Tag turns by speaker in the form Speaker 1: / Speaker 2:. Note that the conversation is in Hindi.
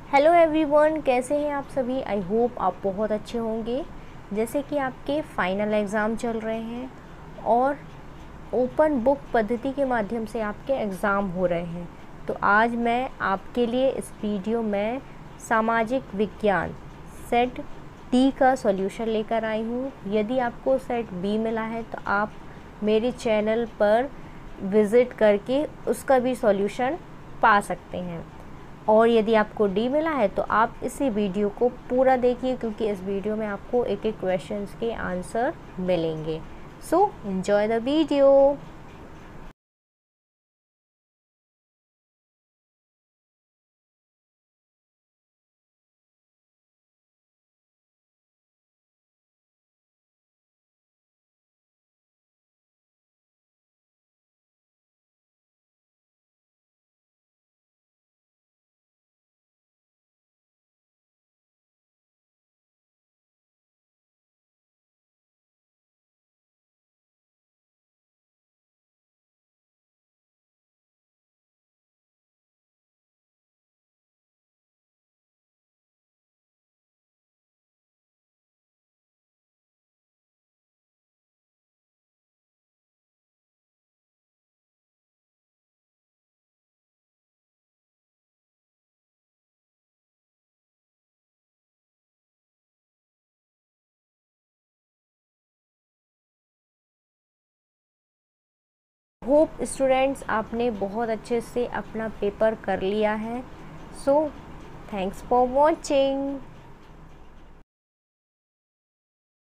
Speaker 1: हेलो एवरीवन, कैसे हैं आप सभी। आई होप आप बहुत अच्छे होंगे। जैसे कि आपके फाइनल एग्ज़ाम चल रहे हैं और ओपन बुक पद्धति के माध्यम से आपके एग्ज़ाम हो रहे हैं, तो आज मैं आपके लिए इस वीडियो में सामाजिक विज्ञान सेट डी का सॉल्यूशन लेकर आई हूँ। यदि आपको सेट बी मिला है तो आप मेरे चैनल पर विज़िट करके उसका भी सॉल्यूशन पा सकते हैं, और यदि आपको डी मिला है तो आप इसी वीडियो को पूरा देखिए, क्योंकि इस वीडियो में आपको एक एक क्वेश्चंस के आंसर मिलेंगे। So enjoy the video. Hope students आपने बहुत अच्छे से अपना पेपर कर लिया है। So thanks for watching.